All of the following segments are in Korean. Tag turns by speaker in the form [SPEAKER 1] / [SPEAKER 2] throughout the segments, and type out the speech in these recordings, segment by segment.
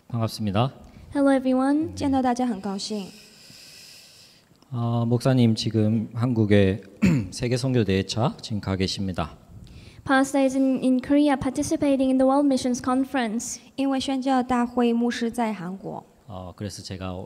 [SPEAKER 1] 반갑습니다.
[SPEAKER 2] Hello everyone. 见到大家很高兴。
[SPEAKER 1] 목사님 지금 한국의 세계 선교 대회차 지금 가 계십니다.
[SPEAKER 2] Pastor is in Korea participating in the World Missions Conference.
[SPEAKER 3] 因为宣教大会牧师在韩国，
[SPEAKER 1] 그래서 제가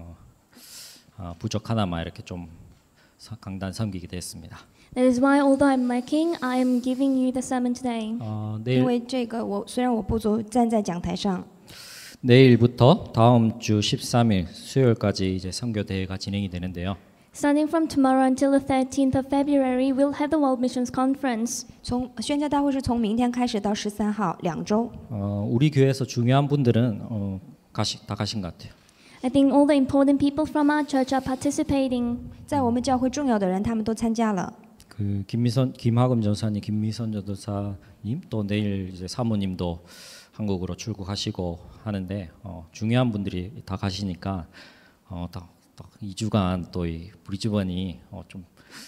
[SPEAKER 1] 부족하나마 이렇게 좀 강단 섬기게 됐습니다.
[SPEAKER 2] That is why, although I'm lacking, I am giving you the sermon today.
[SPEAKER 3] 因
[SPEAKER 1] 내일
[SPEAKER 3] 为这个虽然我不足，站在讲台上，
[SPEAKER 1] 내일부터 다음 주 13일 수요일까지 이제 선교 대회가 진행이 되는데요.
[SPEAKER 2] Starting from tomorrow until the 13th of February, we'll have the World Missions Conference.
[SPEAKER 3] 从宣教大会是从明天开始到13号，2周。
[SPEAKER 1] 우리 교회에서 중요한 분들은 다 가신 것 같아요.
[SPEAKER 2] I think all the important people from our church are participating.
[SPEAKER 3] 在我们教会重要的人，他们都参加了。
[SPEAKER 1] 그 김학금 전사님, 김미선 전도사님 또 내일 이제 사모님도 한국으로 출국하시고 하는데 중요한 분들이 다 가시니까 딱 2주간 또 이 브리즈번이 좀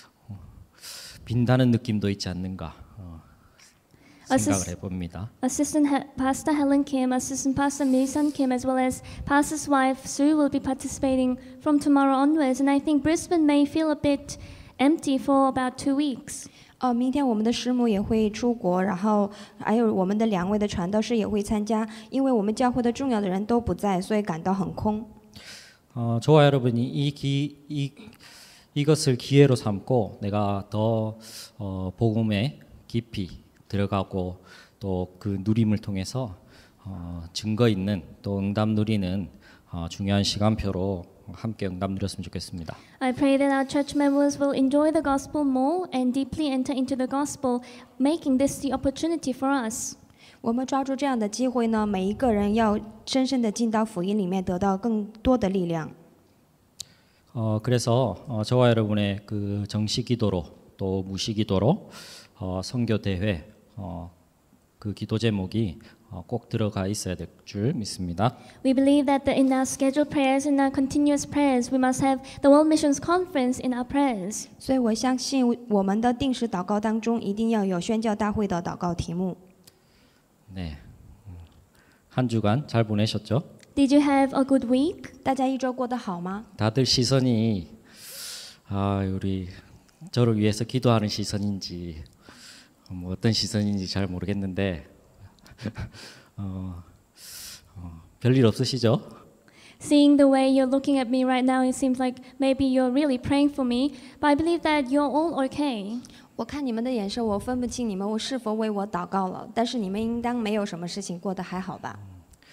[SPEAKER 1] 빈다는 느낌도 있지 않는가 생각을 해봅니다.
[SPEAKER 2] Assistant Pastor Helen Kim, Assistant Pastor Misan Kim, as well as Pastor's wife Sue will be participating from tomorrow onwards, and I think Brisbane may feel a bit empty for about 2 weeks.
[SPEAKER 3] 明天我们的师母也会出国，然后还有我们的2位的传道师也会参加，因为我们教会的重要的人都不在，所以感到很空。
[SPEAKER 1] 저와 여러분이 이것을 기회로 삼고 내가 더 복음에 깊이 들어가고 또 그 누림을 통해서 증거 있는 또 응답 누리는 중요한 시간표로 함께 응답 누렸으면 좋겠습니다.
[SPEAKER 2] I pray that our church members will enjoy the gospel more and deeply enter into the gospel, making this the opportunity for us.
[SPEAKER 3] 我们抓住这样的机会呢，每一个人要深深的进到福音里面，得到更多的力量。
[SPEAKER 1] 그래서 저와 여러분의 그 정식 기도로 또 무시 기도로 선교 대회 그 기도 제목이 꼭 들어가 있어야 될 줄 믿습니다.
[SPEAKER 2] We believe that in our scheduled prayers and our continuous prayers, we must have the World Missions Conference in our prayers.
[SPEAKER 3] 所以我相信我们的定时祷告当中，一定要有宣教大会的祷告题目。
[SPEAKER 1] 네, 한 주간 잘 보내셨죠?
[SPEAKER 2] Did you have a good week?
[SPEAKER 3] 大家一周过得好吗？
[SPEAKER 1] 다들 시선이 우리 저를 위해서 기도하는 시선인지 뭐 어떤 시선인지 잘 모르겠는데 별일 없으시죠?
[SPEAKER 2] Seeing the way you're looking at me right now, it seems like maybe you're really praying for me, but I believe that you're all okay.
[SPEAKER 3] 我看你们的眼神，我分不清你们我是否为我祷告了，但是你们应当没有什么事情，过得还好吧？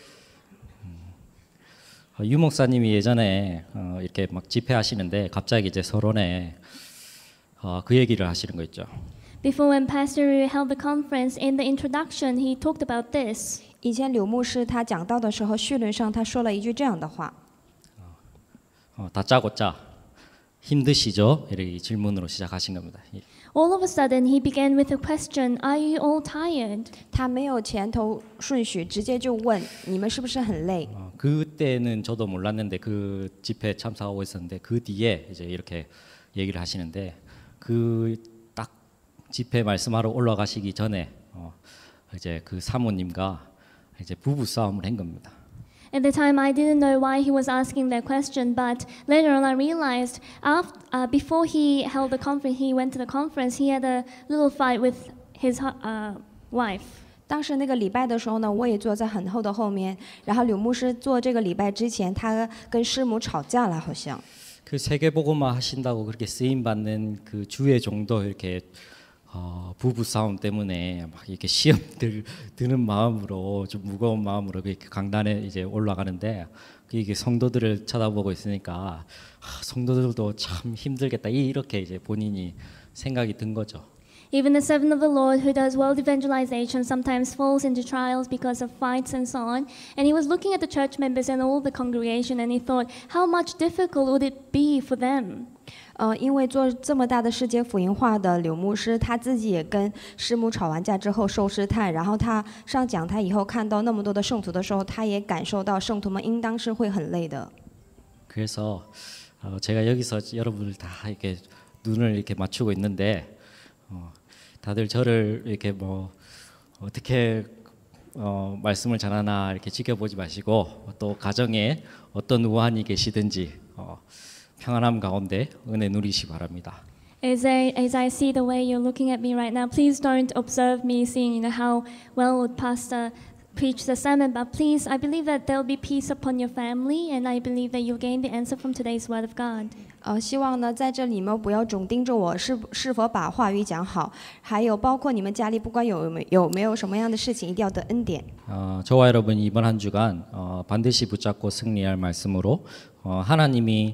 [SPEAKER 1] 유 목사님이 예전에 이렇게 막 집회하시는데 갑자기 이제 서론에 그 얘기를 하시는 거 있죠.
[SPEAKER 2] Before when Pastor held the conference, in the introduction, he talked about this.
[SPEAKER 3] 以前柳牧师他讲道的时候，序论上他说了一句这样的话：
[SPEAKER 1] 다짜고짜 힘드시죠? 이렇게 질문으로 시작하신 겁니다.
[SPEAKER 2] All of a sudden, he began with a question, Are you all tired?
[SPEAKER 3] 他没有前头顺序，直接就问你们是不是很累？
[SPEAKER 1] 그때는 저도 몰랐는데 그 집회 참석하고 있었는데 그 뒤에 이제 이렇게 얘기를 하시는데 그 딱 집회 말씀하러 올라가시기 전에 이제 그 사모님과 이제 부부 싸움을 한 겁니다.
[SPEAKER 2] At the time, I didn't know why he was asking that question, but later on, I realized before he held the conference, he went to the conference, he had a little fight with his wife.
[SPEAKER 3] 当时那个礼拜的时候呢，我也坐在很后的后面。然后柳牧师做这个礼拜之前，他跟师母吵架了，好像。
[SPEAKER 1] 그 세계복음화 하신다고 그렇게 쓰임 받는 그 주의 종도 이렇게 부부 싸움 때문에 막 이렇게 시험 드는 마음으로 좀 무거운 마음으로 이렇게 강단에 이제 올라가는데 이게 성도들을 쳐다보고 있으니까 성도들도 참 힘들겠다 이렇게 이제 본인이 생각이 든 거죠.
[SPEAKER 2] Even the servant of the Lord who does world evangelization sometimes falls into trials because of fights and so on. And he was looking at the church members and all the congregation and he thought, how much difficult would it be for them?
[SPEAKER 3] 因为做这么大的世界福音化的柳牧师，他自己也跟师母吵完架之后受试探，然后他上讲台以后看到那么多的圣徒的时候，他也感受到圣徒们应当是会很累的。
[SPEAKER 1] 그래서 제가 여기서 여러분을 다 이렇게 눈을 이렇게 맞추고 있는데 다들 저를 이렇게 뭐 어떻게 말씀을 잘하나 이렇게 지켜보지 마시고 또 가정에 어떤 우환이 계시든지 평안함 가운데 은혜 누리시 바랍니다.
[SPEAKER 2] As I see the way you're looking at me right now, please don't observe me seeing how well would Pastor preach the sermon, but please, I believe that there will be peace upon your family, and I believe that you'll gain the answer from today's word of God.
[SPEAKER 3] 希望呢，在这里面不要总盯着我是否把话语讲好，还有包括你们家里不管有没有什么样的事情，一定要得恩典。
[SPEAKER 1] 저와 여러분 이번 한 주간 반드시 붙잡고 승리할 말씀으로 하나님이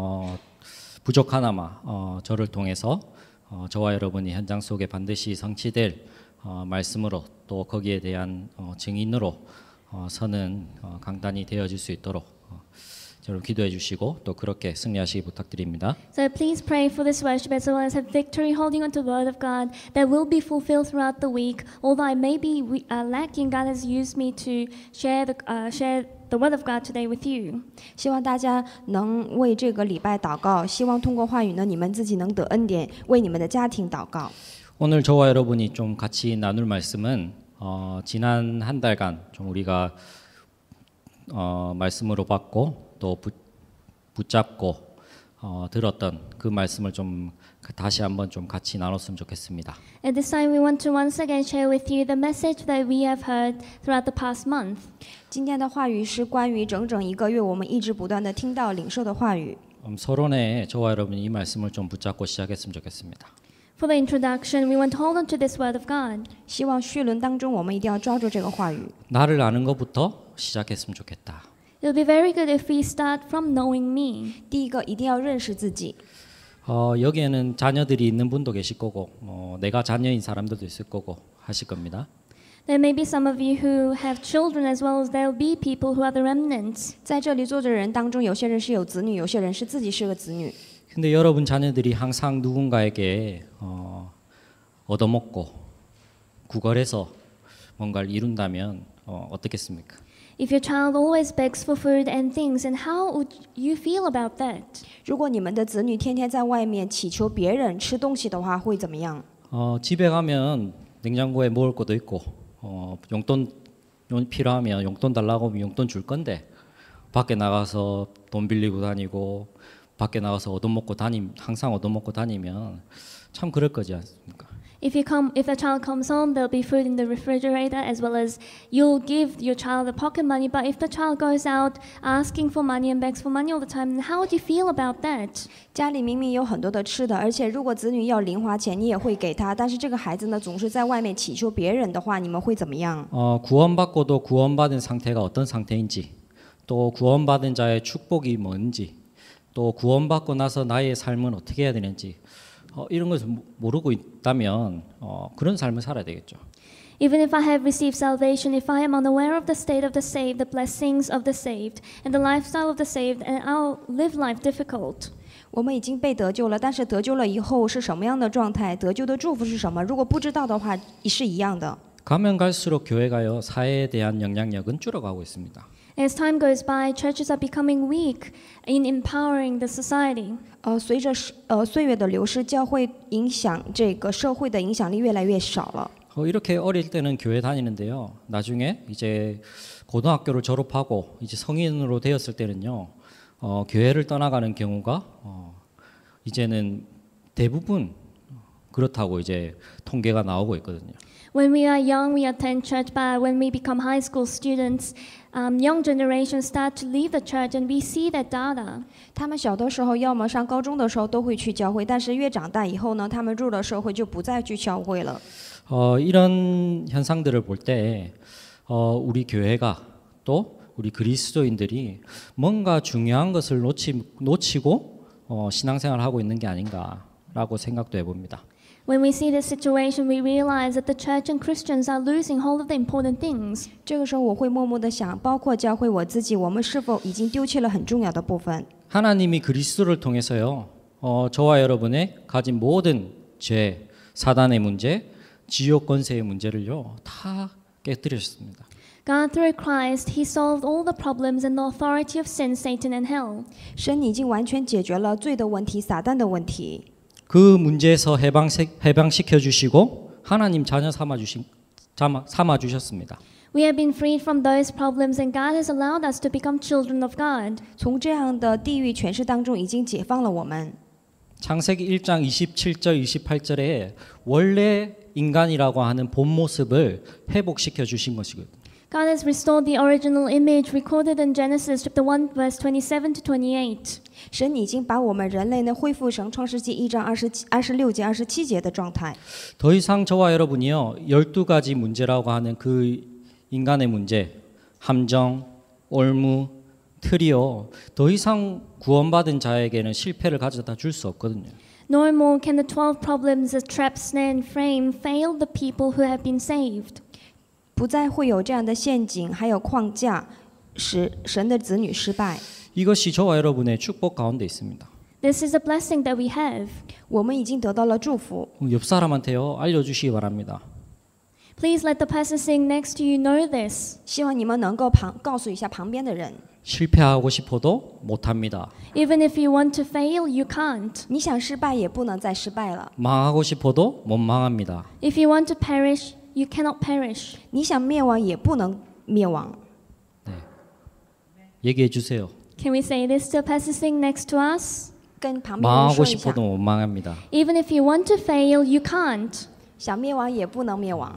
[SPEAKER 1] 부족하나마 저를 통해서 저와 여러분이 현장 속에 반드시 성취될 말씀으로 또 거기에 대한 증인으로 서는 강단이 되어질 수 있도록 여러분 기도해 주시고 또 그렇게 승리하시기 부탁드립니다.
[SPEAKER 2] So please pray for this worship as well as have victory holding on to the word of God that will be fulfilled throughout the week. Although I may be lacking, God has used me to share the word of God today with you.
[SPEAKER 3] 希望大家能为这个礼拜祷告，希望通过话语呢，你们自己能得恩典，为你们的家庭祷告。
[SPEAKER 1] 오늘 저와 여러분이 좀 같이 나눌 말씀은 지난 한 달간 좀 우리가 말씀으로 받고 또 붙잡고 들었던 그 말씀을 좀 다시 한번 좀 같이 나눴으면 좋겠습니다.
[SPEAKER 2] At this time, we want to once again share with you the message that we have heard throughout the past month.
[SPEAKER 3] 今天的话语是关于整整一个月我们一直不断的听到领受的话语。
[SPEAKER 1] 서론에 저와 여러분이 이 말씀을 좀 붙잡고 시작했으면 좋겠습니다.
[SPEAKER 2] For the introduction, we want to hold on to this word of God.
[SPEAKER 3] 希望绪论当中我们一定要抓住这个话语。
[SPEAKER 1] 나를 아는 것부터 시작했으면 좋겠다.
[SPEAKER 2] It will be very good if we start from knowing me.
[SPEAKER 3] 第一个一定要认识自己。
[SPEAKER 1] 여기에는 자녀들이 있는 분도 계실 거고 내가 자녀인 사람들도 있을 거고 하실 겁니다.
[SPEAKER 2] There may be some of you who have children as well as there will be people who are the remnants.
[SPEAKER 3] 在这里坐着人当中，有些人是有子女，有些人是自己是个子女。
[SPEAKER 1] 근데 여러분 자녀들이 항상 누군가에게 얻어먹고 구걸해서 뭔가를 이룬다면 어떻겠습니까?
[SPEAKER 2] If your child always begs for food and things, and how would you feel about that?
[SPEAKER 3] 如果你们的子女天天在外面祈求别人吃东西的话，会怎么样？
[SPEAKER 1] 집에 가면 냉장고에 먹을 것도 있고 용돈 필요하면 용돈 달라고 하면 용돈 줄 건데 밖에 나가서 돈 빌리고 다니고 밖에 나가서 항상 얻어먹고 다니면 참 그럴 거지 않습니까?
[SPEAKER 2] If a child comes home, there'll be food in the refrigerator as well as you'll give your child the pocket money. But if the child goes out asking for money and begs for money all the time, then how would you feel about that?
[SPEAKER 3] 家里明明有很多的吃的，而且如果子女要零花钱，你也会给他。但是这个孩子呢，总是在外面祈求别人的话，你们会怎么样？
[SPEAKER 1] 구원받고도 구원받은 상태가 어떤 상태인지, 또 구원받은 자의 축복이 뭔지, 또 구원받고 나서 나의 삶은 어떻게 해야 되는지. 이런 것을 모르고 있다면 그런 삶을 살아야 되겠죠.
[SPEAKER 2] Even if I have received salvation, if I am unaware of the state of the saved, the blessings of the saved, and the lifestyle of the saved, and I'll live life difficult.
[SPEAKER 3] 我们已经被得救了，但是得救了以后是什么样的状态？得救的祝福是什么？如果不知道的话，也是一样的。
[SPEAKER 1] 가면 갈수록 교회가요 사회에 대한 영향력은 줄어가고 있습니다.
[SPEAKER 2] As time goes by, churches are becoming weak in empowering the society.
[SPEAKER 3] 随着岁月的流失，教会影响这个社会的影响力越来越少了。
[SPEAKER 1] 이렇게 어릴 때는 교회 다니는데요. 나중에 이제 고등학교를 졸업하고 이제 성인으로 되었을 때는요. 교회를 떠나가는 경우가 이제는 대부분 그렇다고 이제 통계가 나오고 있거든요.
[SPEAKER 2] When we are young, we attend church, but when we become high school students, young generations start to leave the church, and we see that data.
[SPEAKER 3] 他们小的时候，要么上高中的时候都会去教会，但是越长大以后呢，他们入了社会就不再去教会了。
[SPEAKER 1] 이런 현상들을 볼 때 우리 교회가 또 우리 그리스도인들이 뭔가 중요한 것을 놓치고 신앙생활을 하고 있는 게 아닌가라고 생각도 해봅니다.
[SPEAKER 2] When we see this situation, we realize that the church and Christians are losing hold of the important things.
[SPEAKER 3] 这个时候，我会默默的想，包括教会我自己，我们是否已经丢弃了很重要的部分？
[SPEAKER 1] 하나님이 그리스도를 통해서요, 저와 여러분의 가진 모든 죄, 사단의 문제, 지옥 권세의 문제를요, 다 깨뜨리셨습니다.
[SPEAKER 2] God, through Christ, He solved all the problems and the authority of sin, Satan, and hell.
[SPEAKER 3] 神已经完全解决了罪的问题、撒旦的问题。
[SPEAKER 1] 그 문제에서 해방시켜 주시고 하나님 자녀 삼아 주셨습니다.
[SPEAKER 2] We have been freed from those problems and God has allowed us to become children of God.
[SPEAKER 3] 从这样的地狱权势当中已经解放了我们。
[SPEAKER 1] 창세기 1장 27절 28절에 원래 인간이라고 하는 본 모습을 회복시켜 주신 것이거든요.
[SPEAKER 2] God has restored the original image recorded in Genesis chapter 1 verse 27 to 28.
[SPEAKER 3] 神已经把我们人类呢恢复成创世纪1章26节27节的状态。
[SPEAKER 1] 더 이상 저와 여러분이요 12가지 문제라고 하는 그 인간의 문제, 함정, 올무, 틀이요 더 이상 구원받은 자에게는 실패를 가져다 줄 수 없거든요.
[SPEAKER 2] No more can the 12 problems as trap, snare, and frame fail the people who have been saved.
[SPEAKER 3] 不再会有这样的陷阱，还有框架，使神的子女失败。
[SPEAKER 1] 이것이 저와 여러분의 축복 가운데 있습니다.
[SPEAKER 2] This is a blessing that we have.
[SPEAKER 3] 我们已经得到了祝福。
[SPEAKER 1] 옆 사람한테요 알려주시기 바랍니다.
[SPEAKER 2] Please let the person sitting next to you know this.
[SPEAKER 3] 希望你们能够告诉一下旁边的人，
[SPEAKER 1] 실패하고 싶어도 못합니다.
[SPEAKER 2] Even if you want to fail, you can't.
[SPEAKER 3] 你想失败也不能再失败了。
[SPEAKER 1] 망하고 싶어도 못 망합니다.
[SPEAKER 2] If you want to perish, you cannot perish.
[SPEAKER 3] 你想灭亡也不能灭亡。
[SPEAKER 1] 얘기해 주세요.
[SPEAKER 2] Can we say this to a person sitting next to us?
[SPEAKER 3] 跟旁边人
[SPEAKER 1] 망하고
[SPEAKER 3] 说一下，
[SPEAKER 1] 싶어도 못 망합니다.
[SPEAKER 2] Even if you want to fail, you can't.
[SPEAKER 3] 想灭亡也不能灭亡。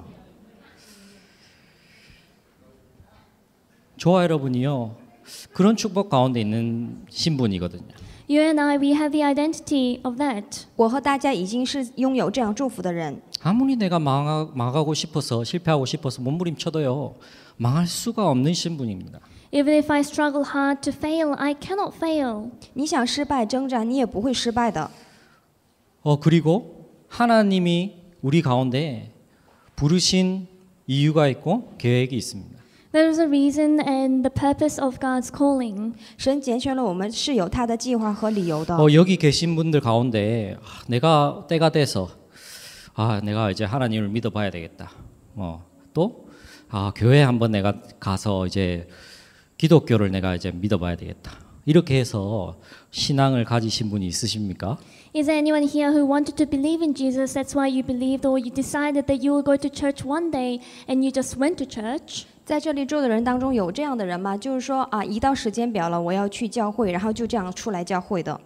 [SPEAKER 1] 저와 여러분이요 그런 축복 가운데 있는 신분이거든요.
[SPEAKER 2] You and I, we have the identity of that.
[SPEAKER 3] 我和大家已经是拥有这样祝福的人。
[SPEAKER 1] 아무리 내가 망하고 싶어서 실패하고 싶어서 몸부림쳐도요 망할 수가 없는 신분입니다.
[SPEAKER 2] Even if I struggle hard to fail, I cannot fail.
[SPEAKER 3] 你想失败挣扎，你也不会失败的。
[SPEAKER 1] 그리고 하나님이 우리 가운데 부르신 이유가 있고 계획이 있습니다.
[SPEAKER 2] There is a reason and the purpose of God's calling.
[SPEAKER 3] 神拣选了我们是有他的计划和理由的。
[SPEAKER 1] 여기 계신 분들 가운데 내가 때가 돼서 내가 이제 하나님을 믿어봐야 되겠다. 또 교회 한번 내가 가서 이제 기독교를 내가 이제 믿어봐야 되겠다. 이렇게 해서 신앙을 가지신 분이 있으십니까?
[SPEAKER 2] Is there anyone here who wanted to believe in Jesus? That's why you believed, or you decided that you will go to church one day and you just went to church?
[SPEAKER 3] 在这里住的人当中有这样的人吗？就是说一到时间表了，我要去教会，然后就这样出来教会的。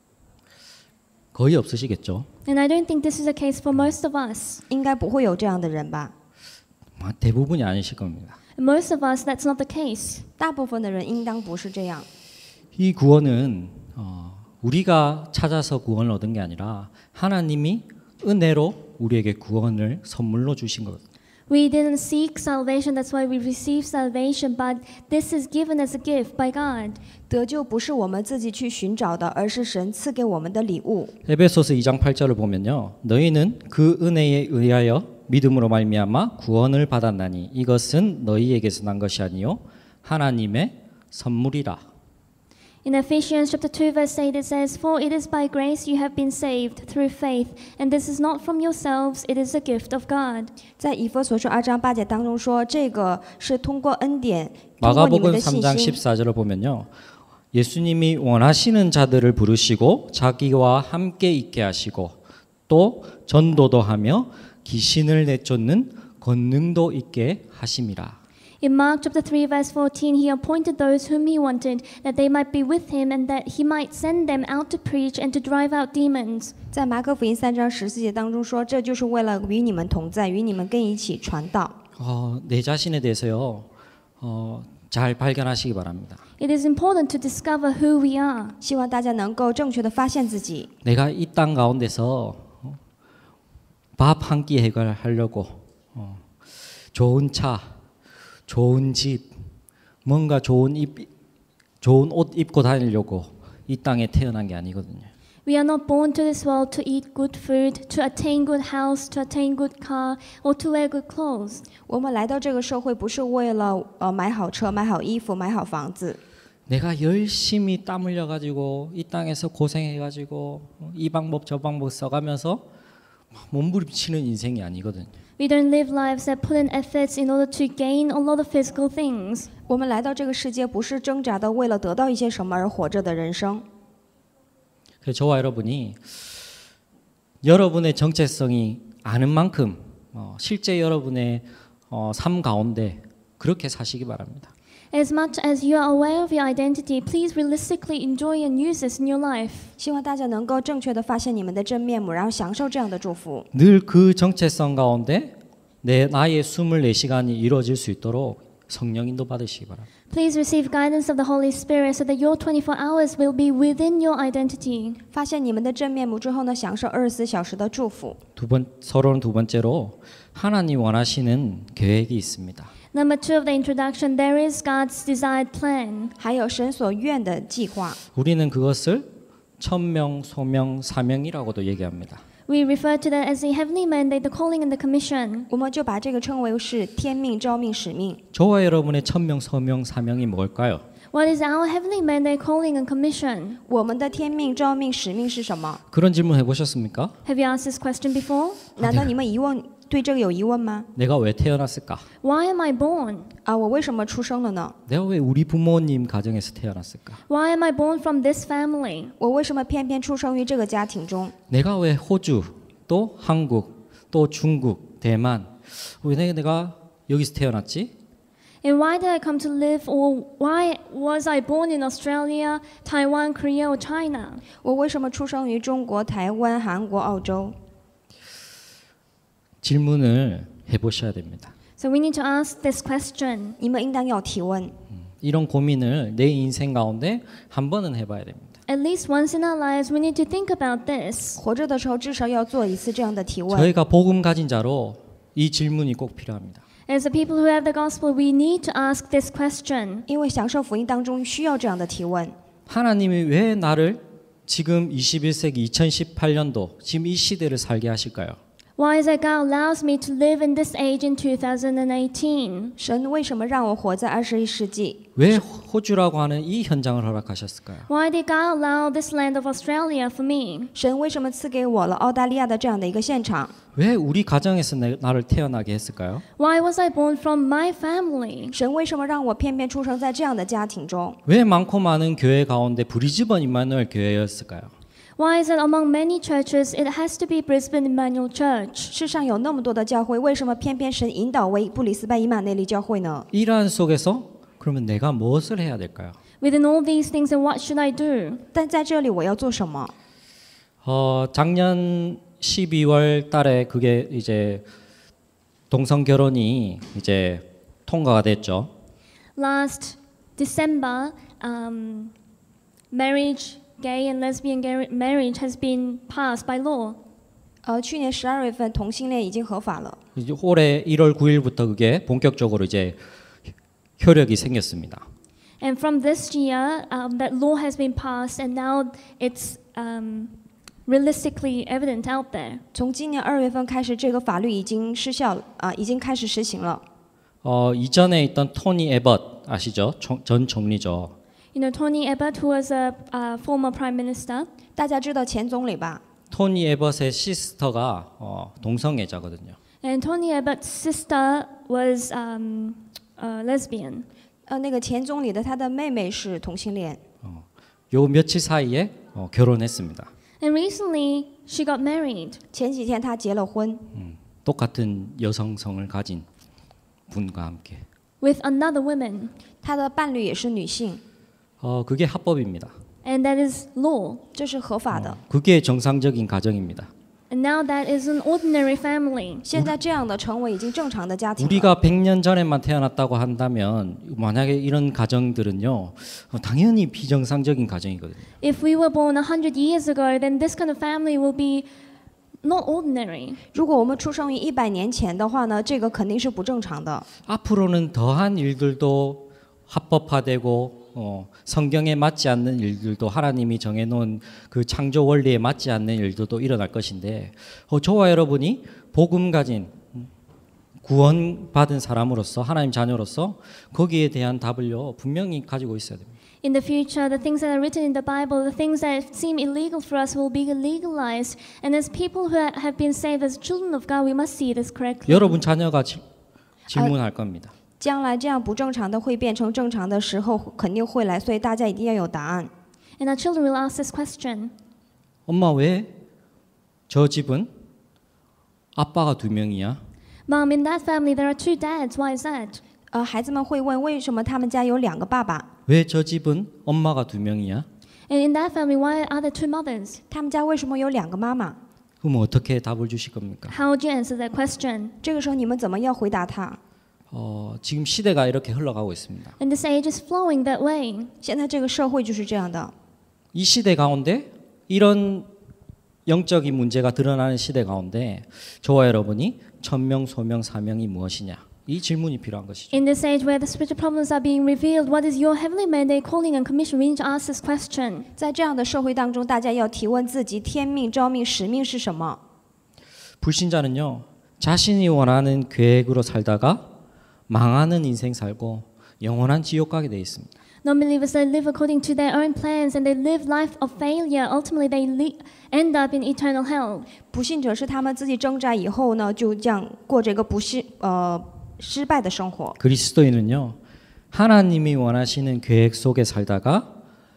[SPEAKER 1] 거의 없으시겠죠.
[SPEAKER 2] And I don't think this is the case for most of us.
[SPEAKER 3] 应该不会有这样的人吧？
[SPEAKER 1] 대부분이 아니실 겁니다.
[SPEAKER 2] Most of us, that's not the case.
[SPEAKER 3] 大部分的人应当不是这样。
[SPEAKER 1] 이 구원은 우리가 찾아서 구원을 얻은 게 아니라 하나님이 은혜로 우리에게 구원을 선물로 주신 것.
[SPEAKER 2] We didn't seek salvation, that's why we received salvation, but this is given as a gift by God.
[SPEAKER 3] 得救不是我们自己去寻找的，而是神赐给我们的礼物。
[SPEAKER 1] 에베소서 2장 8절을 보면요. 너희는 그 은혜에 의하여 믿음으로 말미암아 구원을 받았나니 이것은 너희에게서 난 것이 아니요 하나님의 선물이라.
[SPEAKER 2] In Ephesians chapter 2 verse 8 it says, For it is by grace you have been saved through faith, and this is not from yourselves, it is a gift of God.
[SPEAKER 3] 在以弗所书2章8节当中说，这个是通过恩典，通过你们
[SPEAKER 1] 마가복음
[SPEAKER 3] 的信
[SPEAKER 1] 3장
[SPEAKER 3] 心。
[SPEAKER 1] 14절을 보면요. 예수님이 원하시는 자들을 부르시고 자기와 함께 있게 하시고 또 전도도 하며 귀신을 내쫓는 권능도 있게 하심이라.
[SPEAKER 2] In Mark chapter 3 verse 14 he appointed those whom he wanted, that they might be with him and that he might send them out to preach and to drive out demons.
[SPEAKER 3] 在马可福音3章14节当中说，这就是为了与你们同在，与你们跟一起传道。
[SPEAKER 1] 내 자신에 대해서요. 잘 발견하시기 바랍니다.
[SPEAKER 2] It is important to discover who we are.
[SPEAKER 3] 希望大家能够正确的发现自己。
[SPEAKER 1] 내가 이 땅 가운데서 밥 한 끼 해결하려고 좋은 차, 좋은 집, 뭔가 좋은 옷 입고 다니려고 이 땅에 태어난 게 아니거든요.
[SPEAKER 2] We are not born to this world to eat good food, to attain good house, to attain good car, or to wear good clothes.
[SPEAKER 3] 我们来到这个社会不是为了买好车、买好衣服、买好房子。
[SPEAKER 1] 내가 열심히 땀 흘려가지고 이 땅에서 고생해가지고 이 방법 저 방법 써가면서 몸부림치는 인생이 아니거든요.
[SPEAKER 2] We don't live lives that put in efforts in order to gain a lot of physical things.
[SPEAKER 3] 我们来到这个世界不是挣扎的为了得到一些什么而活着的人生。
[SPEAKER 1] 그래서 저와 여러분이 여러분의 정체성이 아는 만큼 실제 여러분의 삶 가운데 그렇게 사시기 바랍니다.
[SPEAKER 2] As much as you are aware of your identity, please realistically enjoy and use this in your life.
[SPEAKER 3] 希望大家能够正确的发现你们的真面目，然后享受这样的祝福。
[SPEAKER 1] 늘 그 정체성 가운데 나의 24시간이 이루어질 수 있도록 성령 인도 받으시기 바랍니다.
[SPEAKER 2] Please receive guidance of the Holy Spirit so that your 24 hours will be within your identity.
[SPEAKER 3] 发现你们的真面目之后呢，享受24小时的祝福。
[SPEAKER 1] 서로는 두 번째로 하나님 원하시는 계획이 있습니다.
[SPEAKER 2] Number 2 of the introduction, there is God's desired plan.
[SPEAKER 3] 还有神所愿的计划，
[SPEAKER 1] 우리는 그것을 천명, 소명, 사명이라고도 얘기합니다.
[SPEAKER 2] We refer to that as the heavenly mandate, the calling and the commission.
[SPEAKER 3] 我们就把这个称为是天命、召命、使命。
[SPEAKER 1] 저와 여러분의 천명, 소명, 사명이 뭘까요?
[SPEAKER 2] What is our heavenly mandate, calling and commission?
[SPEAKER 3] 我们的天命、召命、使命是什么？
[SPEAKER 1] 그런 질문 해보셨습니까?
[SPEAKER 2] Have you asked this question before?
[SPEAKER 3] 难道你们对这个有疑问吗？
[SPEAKER 1] 내가 왜 태어났을까?
[SPEAKER 2] Why am I born?
[SPEAKER 3] 我为什么出生了呢？
[SPEAKER 1] 내가 왜 우리 부모님 가정에서 태어났을까?
[SPEAKER 2] Why am I born from this family?
[SPEAKER 3] 我为什么偏偏出生于这个家庭中？
[SPEAKER 1] 내가 왜 호주, 또 한국, 또 중국, 대만 왜 내가 여기서 태어났지?
[SPEAKER 2] And why did I come to live, or why was I born in Australia, Taiwan, Korea, or China?
[SPEAKER 3] 我为什么出生于中国、台湾、韩国、澳洲？
[SPEAKER 1] 질문을 해보셔야 됩니다.
[SPEAKER 2] So we need to ask this question.
[SPEAKER 3] 你们应当要提问。
[SPEAKER 1] 이런 고민을 내 인생 가운데 한 번은 해봐야 됩니다.
[SPEAKER 2] At least once in our lives, we need to think about this.
[SPEAKER 3] 活着的时候至少要做一次这样的提问。
[SPEAKER 1] 저희가 복음 가진 자로 이 질문이 꼭 필요합니다.
[SPEAKER 2] As the people who have the gospel, we need to ask this question.
[SPEAKER 3] 因为享受福音当中需要这样的提问。
[SPEAKER 1] 하나님이 왜 나를 지금 21세기 2018년도 지금 이 시대를 살게 하실까요?
[SPEAKER 2] Why is it God allows me to live in this age in 2018?
[SPEAKER 3] 神为什么让我活在21世纪？
[SPEAKER 1] 왜 호주라고 하는 이 현장을 허락하셨을까요?
[SPEAKER 2] Why did God allow this land of Australia for me?
[SPEAKER 3] 神为什么赐给我了澳大利亚的这样的一个现场？
[SPEAKER 1] 왜 우리 가정에서 나를 태어나게 했을까요?
[SPEAKER 2] Why was I born from my family?
[SPEAKER 3] 神为什么让我偏偏出生在这样的家庭中？
[SPEAKER 1] 왜 많고 많은 교회 가운데 브리즈번 임마누엘 교회였을까요?
[SPEAKER 2] Why is it among many churches, it has to be Brisbane Emmanuel Church?
[SPEAKER 3] 世上有那么多的教会，为什么偏偏神引导为布里斯班以马内利教会呢？
[SPEAKER 1] 이러한 속에서 그러면 내가 무엇을 해야 될까요?
[SPEAKER 2] Within all these things, and what should I do?
[SPEAKER 3] 但在这里我要做什么？
[SPEAKER 1] 작년 12월 달에 그게 이제 동성 결혼이 이제 통과가 됐죠.
[SPEAKER 2] Last December, gay and lesbian marriage has been passed by law.
[SPEAKER 3] 去年12月份同性恋已经合法了。
[SPEAKER 1] 이제 올해 1월 9일부터 그게 본격적으로 이제 효력이 생겼습니다.
[SPEAKER 2] And from this year, that law has been passed, and now it's realistically evident out there.
[SPEAKER 3] 从今年2月份开始，这个法律已经失效了已经开始实行了。
[SPEAKER 1] 이전에 있던 토니 에벗 아시죠? 전 총리죠.
[SPEAKER 2] You know, Tony Abbott, who was a former prime minister.
[SPEAKER 3] 大家知道前总理吧？
[SPEAKER 1] 토니 에벗의 시스터가 동성애자거든요.
[SPEAKER 2] And Tony Abbott's sister was lesbian.
[SPEAKER 3] 那个前总理的他的妹妹是同性恋。
[SPEAKER 1] 요 며칠 사이에 결혼했습니다.
[SPEAKER 2] And recently, she got married.
[SPEAKER 3] 前几天他结了婚，
[SPEAKER 1] 똑같은 여성성을 가진 분과 함께.
[SPEAKER 2] With another woman.
[SPEAKER 3] 他的伴侣也是女性，
[SPEAKER 1] 그게 합법입니다.
[SPEAKER 2] And that is law.
[SPEAKER 3] 这是合法的。
[SPEAKER 1] 그게 정상적인 가정입니다.
[SPEAKER 2] And now that is an ordinary family.
[SPEAKER 3] 现在这样的成为已经正常的家庭了。
[SPEAKER 1] 우리가 100년 전에만 태어났다고 한다면 만약에 이런 가정들은요 당연히 비정상적인 가정이거든요.
[SPEAKER 2] If we were born 100 years ago, then this kind of family will be not ordinary.
[SPEAKER 3] 如果我们出生于100年前的话呢，这个肯定是不正常的。
[SPEAKER 1] 앞으로는 더한 일들도 합법화되고 성경에 맞지 않는 일들도 하나님이 정해놓은 그 창조 원리에 맞지 않는 일들도 일어날 것인데 저와 여러분이 복음 가진 구원받은 사람으로서 하나님 자녀로서 거기에 대한 답을요 분명히 가지고 있어야 됩니다.
[SPEAKER 2] In the future, the things that are written in the Bible, the things that seem illegal for us will be legalized. And as people who have been saved as children of God, we must see this correctly.
[SPEAKER 1] 여러분 자녀가 질문할 겁니다.
[SPEAKER 3] 将来这样不正常的会变成正常的时候，肯定会来，所以大家一定要有答案。
[SPEAKER 2] And our children will ask this question.
[SPEAKER 1] 엄마 왜 저 집은 아빠가 2명이야?
[SPEAKER 2] Mom, in that family there are 2 dads. Why is that?
[SPEAKER 3] 孩子们会问为什么他们家有2个爸爸？
[SPEAKER 1] 왜 저 집은 엄마가 2명이야?
[SPEAKER 2] And in that family, why are there 2 mothers?
[SPEAKER 3] 他们家为什么有2个妈妈？
[SPEAKER 1] 그럼 어떻게 답을 주실 겁니까?
[SPEAKER 2] How would you answer that question?
[SPEAKER 3] 这个时候你们怎么要回答他？
[SPEAKER 1] 지금 시대가 이렇게 흘러가고 있습니다.
[SPEAKER 2] And this age is flowing that way.
[SPEAKER 3] 现在这个社会就是这样的。
[SPEAKER 1] 이 시대 가운데 이런 영적인 문제가 드러나는 시대 가운데 저와 여러분이 천명, 소명, 사명이 무엇이냐? 이 질문이 필요한 것이죠.
[SPEAKER 2] In this age where the spiritual problems are being revealed, what is your heavenly mandate, calling, and commission? We need to ask this question.
[SPEAKER 3] 在这样的社会当中，大家要提问自己：天命、召命、使命是什么？
[SPEAKER 1] 불신자는요, 자신이 원하는 계획으로 살다가 망하는 인생 살고 영원한 지옥 가게 돼 있습니다.
[SPEAKER 2] Non-believers, they live according to their own plans and they live life of failure. Ultimately, they end up in eternal hell.
[SPEAKER 3] 不信者是他们自己挣扎以后呢，就这样过着一个失败的生活。
[SPEAKER 1] 그리스도인은요, 하나님이 원하시는 계획 속에 살다가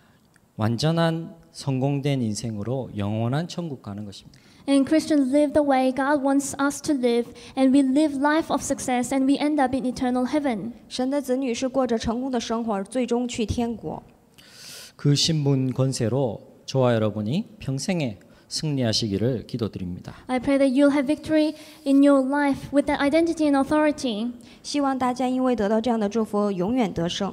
[SPEAKER 1] 완전한 성공된 인생으로 영원한 천국 가는 것입니다.
[SPEAKER 2] And Christians live the way God wants us to live, and we live life of success, and we end up in eternal heaven.
[SPEAKER 3] 神的子女是过着成功的生活，最终去天国。
[SPEAKER 1] 그 신분 권세로 저와 여러분이 평생에 승리하시기를 기도드립니다.
[SPEAKER 2] I pray that you'll have victory in your life with that identity and authority.
[SPEAKER 3] 希望大家因为得到这样的祝福，永远得胜。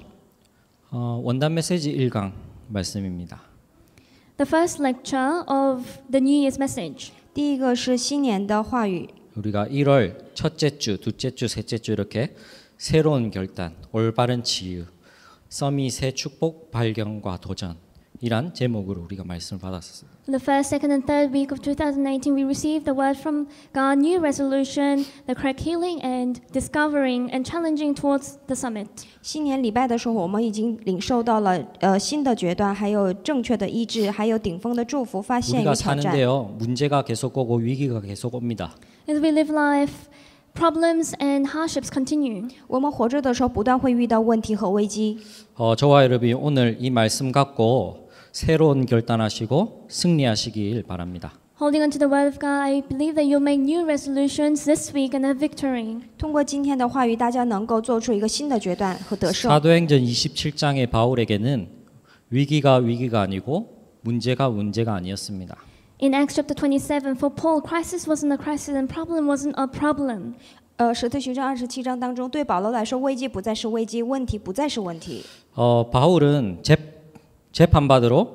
[SPEAKER 1] 원단 메시지 1강 말씀입니다.
[SPEAKER 2] The first lecture of the New Year's message.
[SPEAKER 3] 第一个是新年的话语。
[SPEAKER 1] 우리가 1월 첫째 주, 둘째 주, 셋째 주 이렇게 새로운 결단, 올바른 치유, 서밋의 축복, 발견과 도전이란 제목으로 우리가 말씀을 받았습니다.
[SPEAKER 2] The first, second, and third week of 2018, we received the word from God, new resolution, the correct healing, and discovering and challenging towards the summit.
[SPEAKER 3] 新年礼拜的时候，我们已经领受到了新的决断，还有正确的医治，还有顶峰的祝福，发现与
[SPEAKER 1] 우리가
[SPEAKER 3] 挑战。
[SPEAKER 1] 사는데요, 문제가 계속 오고 위기가 계속 옵니다.
[SPEAKER 2] As we live life, problems and hardships continue.
[SPEAKER 3] 我们活着的时候，不断会遇到问题和危机。
[SPEAKER 1] 저와 여러분이 오늘 이 말씀 갖고 새로운 결단하시고 승리하시길 바랍니다.
[SPEAKER 2] Holding on to the word of God, I believe that you'll make new resolutions this week and have victory.
[SPEAKER 3] 通过今天的话语，大家能够做出一个新的决断和得胜。
[SPEAKER 1] 사도행전 27장의 바울에게는 위기가 아니고 문제가 아니었습니다.
[SPEAKER 2] In Acts chapter 27, for Paul, crisis wasn't a crisis and problem wasn't a problem.
[SPEAKER 3] 使徒行传27章当中，对保罗来说，危机不再是危机，问题不再是问题。
[SPEAKER 1] 바울은 재판받으러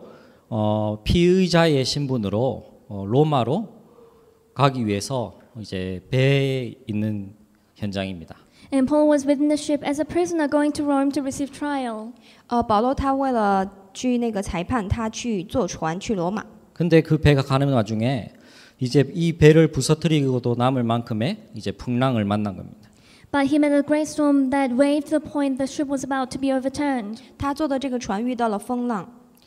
[SPEAKER 1] 피의자의 신분으로 로마로 가기 위해서 이제 배에 있는 현장입니다.
[SPEAKER 2] And Paul was within the ship as a prisoner going to Rome to receive trial.
[SPEAKER 3] 保罗他为了去那个裁判，他去坐船去罗马。
[SPEAKER 1] 근데 그 배가 가는 와중에 이제 이 배를 부서뜨리고도 남을 만큼의 이제 풍랑을 만난 겁니다.
[SPEAKER 2] But he met a great storm that waved to the point the ship was about to be overturned.
[SPEAKER 3] 他坐的这个船遇到了风浪。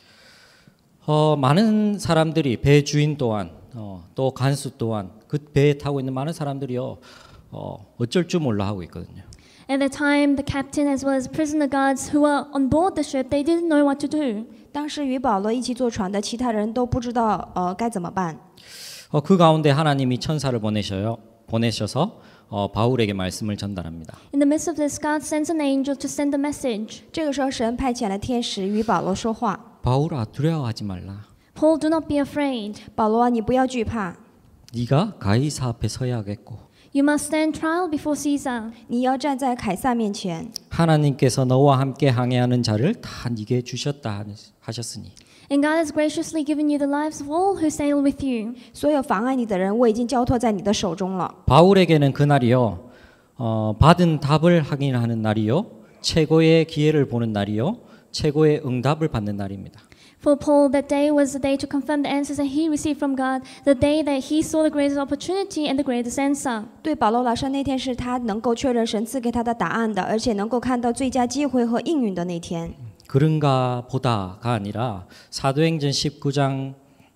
[SPEAKER 1] 많은 사람들이 배 주인 또한 또 간수 또한 그 배에 타고 있는 많은 사람들이요 어쩔 줄 몰라 하고 있거든요.
[SPEAKER 2] At the time, the captain as well as prisoner guards who were on board the ship, they didn't know what to do.
[SPEAKER 3] 当时与保罗一起坐船的其他人都不知道该怎么办。
[SPEAKER 1] 그 가운데 하나님이 천사를 보내셔서 바울에게 말씀을 전달합니다.
[SPEAKER 2] In the midst of this, God sends an angel to send a message.
[SPEAKER 3] 这个时候，神派遣了天使与保罗说话。
[SPEAKER 1] 바울아 두려워하지 말라.
[SPEAKER 2] Paul, do not be afraid.
[SPEAKER 3] 保罗啊，你不要惧怕，
[SPEAKER 1] 네가 가이사 앞에 서야겠고
[SPEAKER 2] You must stand trial before Caesar.
[SPEAKER 3] 你要站在凯撒面前。
[SPEAKER 1] 하나님께서 너와 함께 항해하는 자를 다 네게 주셨다 하셨으니
[SPEAKER 2] And God has graciously given you the lives of all who sail with you.
[SPEAKER 3] 所有妨碍你的人，我已经交托在你的手中了。
[SPEAKER 1] 바울에게는 그날이요 받은 답을 확인하는 날이요 최고의 기회를 보는 날이요 최고의 응답을 받는 날입니다.
[SPEAKER 2] For Paul, that day was the day to confirm the answers that he received from God, the day that he saw the greatest opportunity and the greatest answer.
[SPEAKER 3] 对保罗来说，那天是他能够确认神赐给他的答案的，而且能够看到最佳机会和应允的那天。
[SPEAKER 1] 그런가 보다가 아니라 사도행전 19장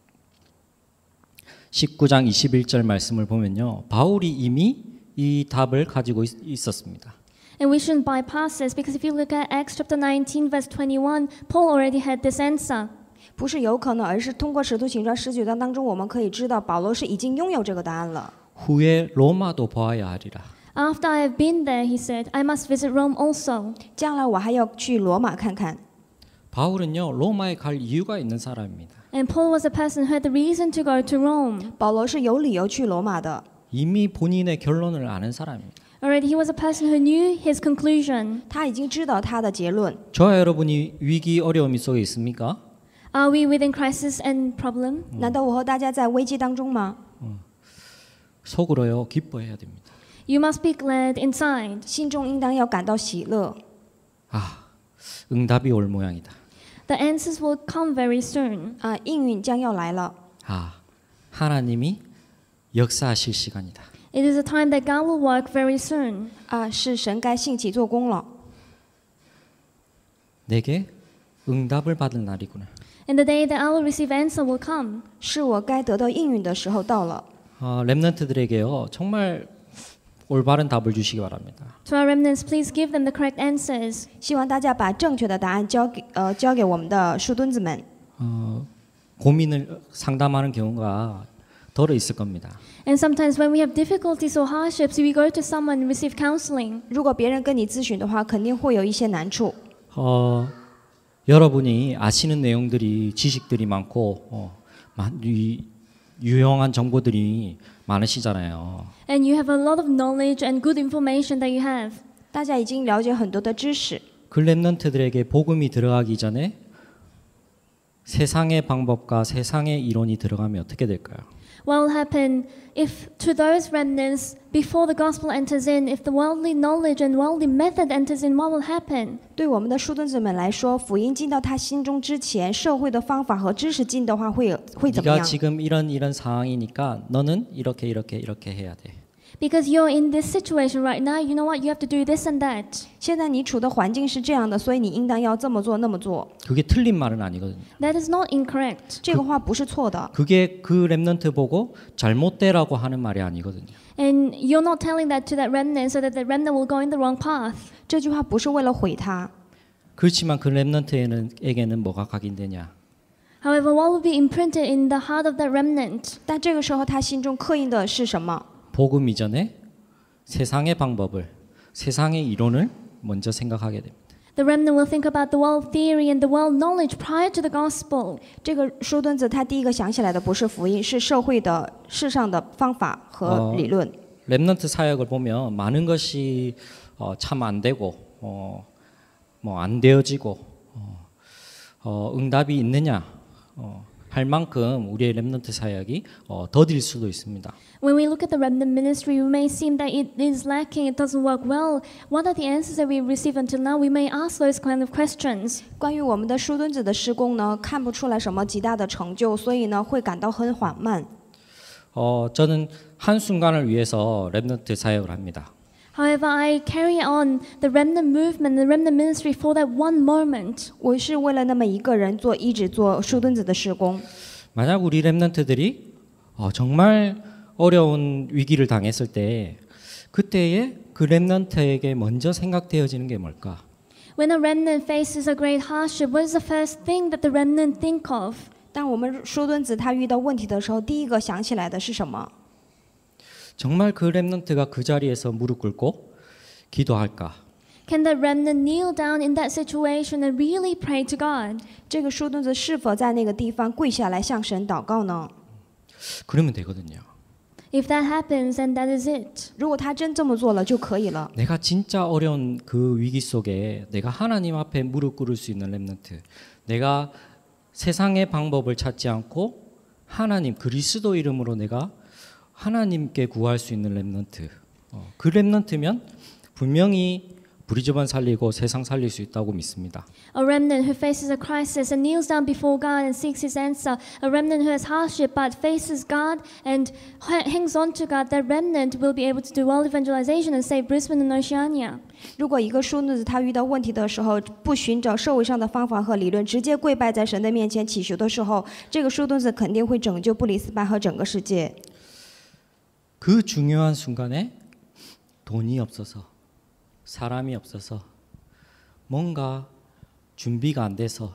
[SPEAKER 1] 21절 말씀을 보면요 바울이 이미 이 답을 가지고 있었습니다.
[SPEAKER 2] And we shouldn't bypass this because if you look at Acts chapter 19 verse 21, Paul already had this answer.
[SPEAKER 3] 不是有可能，而是通过使徒行传19章当中，我们可以知道保罗是已经拥有这个答案了。
[SPEAKER 1] 후에 로마도 보아야 하리라.
[SPEAKER 2] After I have been there, he said, I must visit Rome also.
[SPEAKER 3] 将来我还要去罗马看看。
[SPEAKER 1] 바울은요 로마에 갈 이유가 있는 사람입니다.
[SPEAKER 2] And Paul was a person who had the reason to go to Rome.
[SPEAKER 3] 保罗是有理由去罗马的，
[SPEAKER 1] 이미 본인의 결론을 아는 사람입니다.
[SPEAKER 2] Already he was a person who knew his conclusion.
[SPEAKER 3] 他已经知道他的结论。
[SPEAKER 1] 저와 여러분이 위기 어려움 속에 있습니까?
[SPEAKER 2] Are we within crisis and problem?
[SPEAKER 3] 难道我和大家在危机当中吗？
[SPEAKER 1] 속으로요 기뻐해야 됩니다.
[SPEAKER 2] You must be glad inside.
[SPEAKER 3] 心中应当要感到喜乐。
[SPEAKER 1] 아, 응답이 올 모양이다.
[SPEAKER 2] The answers will come very soon.
[SPEAKER 3] 啊，应允将要来了。
[SPEAKER 1] 아, 하나님이 역사하실 시간이다.
[SPEAKER 2] It is a time that God will work very soon.
[SPEAKER 3] 啊，是神该兴起做工了。
[SPEAKER 1] 내게 응답을 받을 날이구나.
[SPEAKER 2] And the day that I will receive answer will come.
[SPEAKER 3] 是我该得到应允的时候到了。
[SPEAKER 1] 렘넌트들에게요 정말 올바른 답을 주시기 바랍니다.
[SPEAKER 2] To our remnants, please give them the correct answers.
[SPEAKER 3] 希望大家把正确的答案交给我们的树墩子们。
[SPEAKER 1] 고민을 상담하는 경우가 덜어 있을 겁니다.
[SPEAKER 2] And sometimes when we have difficulties or hardships, we go to someone and receive counseling.
[SPEAKER 3] 如果别人跟你咨询的话，肯定会有一些难处。
[SPEAKER 1] 여러분이 아시는 내용들이 지식들이 많고 유용한 정보들이 많으시잖아요.
[SPEAKER 2] And you have a lot of knowledge and good information that you have.
[SPEAKER 3] 大家已经了解很多的知识。
[SPEAKER 1] 그 렘넌트들에게 복음이 들어가기 전에 세상의 방법과 세상의 이론이 들어가면 어떻게 될까요?
[SPEAKER 2] What will happen if to those remnants, before the gospel enters in, if the worldly knowledge and worldly method enters in, what will happen?
[SPEAKER 3] 对我们的树墩子们来说，福音进到他心中之前，社会的方法和知识进的话，会怎么
[SPEAKER 1] 네가
[SPEAKER 3] 样？
[SPEAKER 1] 지금 이런 상황이니까 너는 이렇게 해야 돼.
[SPEAKER 2] Because you're in this situation right now, you know what? You have to do this and that.
[SPEAKER 3] 现在你处的环境是这样的，所以你应当要这么做那么做。
[SPEAKER 1] 그게 틀린 말은 아니거든요.
[SPEAKER 2] That is not incorrect.
[SPEAKER 3] 这个话不是错的，
[SPEAKER 1] 그게 그 렘넌트 보고 잘못되라고 하는 말이 아니거든요.
[SPEAKER 2] And you're not telling that to that remnant so that the remnant will go in the wrong path.
[SPEAKER 3] 这句话不是为了毁他。
[SPEAKER 1] 그렇지만 그 렘넌트에게는 뭐가 각인되냐?
[SPEAKER 2] However, what will be imprinted in the heart of that remnant?
[SPEAKER 3] 但这个时候他心中刻印的是什么？
[SPEAKER 1] 복음 이전에 세상의 방법을, 세상의 이론을 먼저 생각하게 됩니다.
[SPEAKER 2] The remnant will think about the world theory and the world knowledge prior to the gospel.
[SPEAKER 3] 这个树墩子他第一个想起来的不是福音，是社会的世上的方法和理论。
[SPEAKER 1] 렘넌트 사역을 보면 많은 것이 참 안 되고 안 되어지고 응답이 있느냐 할 만큼 우리의 렘넌트 사역이 더딜 수도 있습니다.
[SPEAKER 2] When we look at the remnant ministry, we may seem that it is lacking, it doesn't work well. What are the answers that we received until now? We may ask those kind of questions.
[SPEAKER 3] 关于我们的树墩子的施工呢，看不出来什么极大的成就，所以呢会感到很缓慢。
[SPEAKER 1] 저는 한 순간을 위해서 렘넌트 사역을 합니다.
[SPEAKER 2] However, I carry on the remnant movement, the remnant ministry for that one moment.
[SPEAKER 3] 我是为了那么一个人一直做树墩子的施工。
[SPEAKER 1] 만약 우리 렘넌트들이 정말 어려운 위기를 당했을 때 그때에 그 렘넌트에게 먼저 생각되어지는 게 뭘까?
[SPEAKER 2] When a remnant faces a great hardship, what is the first thing that the remnant think of?
[SPEAKER 3] 当我们树墩子他遇到问题的时候，第一个想起来的是什么？
[SPEAKER 1] 정말 그 렘넌트가 그 자리에서 무릎 꿇고 기도할까?
[SPEAKER 2] Can the remnant kneel down in that situation and really pray to God?
[SPEAKER 3] 这个树墩子是否在那个地方跪下来向神祷告呢？
[SPEAKER 1] 그러면 되거든요.
[SPEAKER 2] If that happens, then that is it.
[SPEAKER 3] 如果他真这么做了就可以了。
[SPEAKER 1] 내가 진짜 어려운 그 위기 속에 내가 하나님 앞에 무릎 꿇을 수 있는 렘넌트, 내가 세상의 방법을 찾지 않고 하나님 그리스도 이름으로 내가 하나님께 구할 수 있는 렘넌트, 그 렘넌트면 분명히 브리즈번 살리고 세상 살릴 수 있다고 믿습니다.
[SPEAKER 2] A remnant who faces a crisis and kneels down before God and seeks His answer. A remnant who has hardship but faces God and hangs on to God. That remnant will be able to do world evangelization and save Brisbane and Oceania.
[SPEAKER 3] 如果一个树墩子他遇到问题的时候，不寻找社会上的方法和理论，直接跪拜在神的面前祈求的时候，这个树墩子肯定会拯救布里斯班和整个世界。
[SPEAKER 1] 그 중요한 순간에 돈이 없어서 사람이 없어서 뭔가 준비가 안 돼서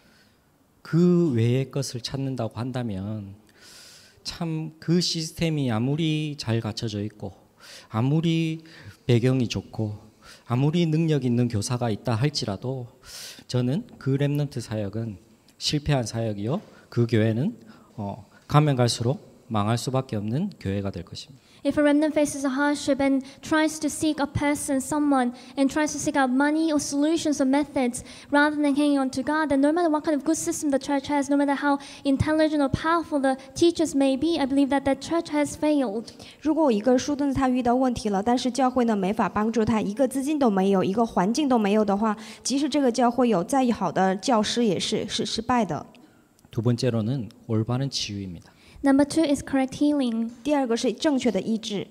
[SPEAKER 1] 그 외의 것을 찾는다고 한다면 참 그 시스템이 아무리 잘 갖춰져 있고 아무리 배경이 좋고 아무리 능력 있는 교사가 있다 할지라도 저는 그 렘넌트 사역은 실패한 사역이요. 그 교회는 가면 갈수록 망할 수밖에 없는 교회가 될 것입니다.
[SPEAKER 2] If a remnant faces a hardship and tries to seek a person, someone, and tries to seek out money or solutions or methods rather than hanging on to God, then no matter what kind of good system the church has, no matter how intelligent or powerful the teachers may be, I believe that that church has failed.
[SPEAKER 3] 如果一个书墩他遇到问题了，但是教会呢没法帮助他，一个资金都没有，一个环境都没有的话，即使这个教会有再好的教师，也是失败的。
[SPEAKER 1] 두 번째로는 올바른 치유입니다.
[SPEAKER 2] Number 2 is correct healing.
[SPEAKER 3] 第二个是正确的医治。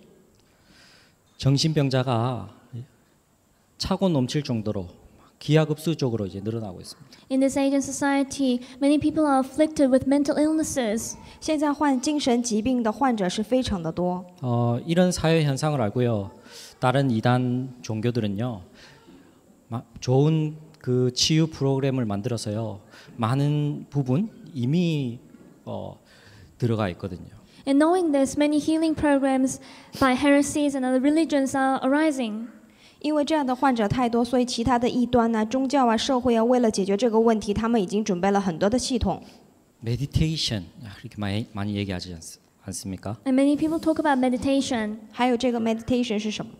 [SPEAKER 1] 정신병자가 차고 넘칠 정도로 기하급수적으로 이제 늘어나고 있습니다.
[SPEAKER 2] In this age and society, many people are afflicted with mental illnesses.
[SPEAKER 3] 现在患精神疾病的患者是非常的多。
[SPEAKER 1] 이런 사회 현상을 알고요. 다른 이단 종교들은요. 좋은 그 치유 프로그램을 만들어서요. 많은 부분 이미 들어가 있거든요.
[SPEAKER 2] And knowing this, many healing programs by heresies and other religions are arising.
[SPEAKER 3] 因为这样的患者太多，所以其他的异端啊、宗教啊、社会啊，为了解决这个问题，他们已经准备了很多的系统。
[SPEAKER 1] 메디테이션 이렇게 많이 얘기하지 않습니까?
[SPEAKER 2] And many people talk about meditation.
[SPEAKER 3] 还有这个 meditation 是什么？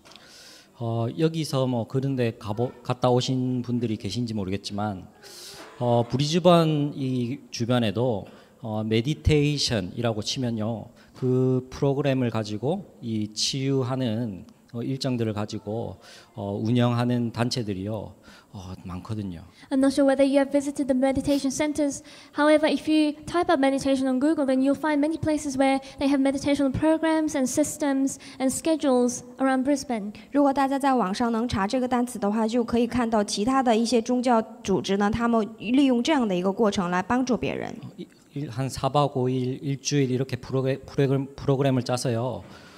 [SPEAKER 1] 여기서 뭐 그런데 갔다 오신 분들이 계신지 모르겠지만 브리즈번 이 주변에도 메디테이션이라고 치면요 그 프로그램을 가지고 이 치유하는 일정들을 가지고 운영하는 단체들이요 많거든요.
[SPEAKER 2] I'm not sure whether you have visited the meditation centers. However, if you type up meditation on Google, then you'll find many places where they have meditation programs and systems and schedules around Brisbane.
[SPEAKER 3] 如果大家在网上能查这个单词的话，就可以看到其他的一些宗教组织呢，他们利用这样的一个过程来帮助别人。
[SPEAKER 1] 한 4박 5일 일주일 이렇게 프로그램을 짜서요.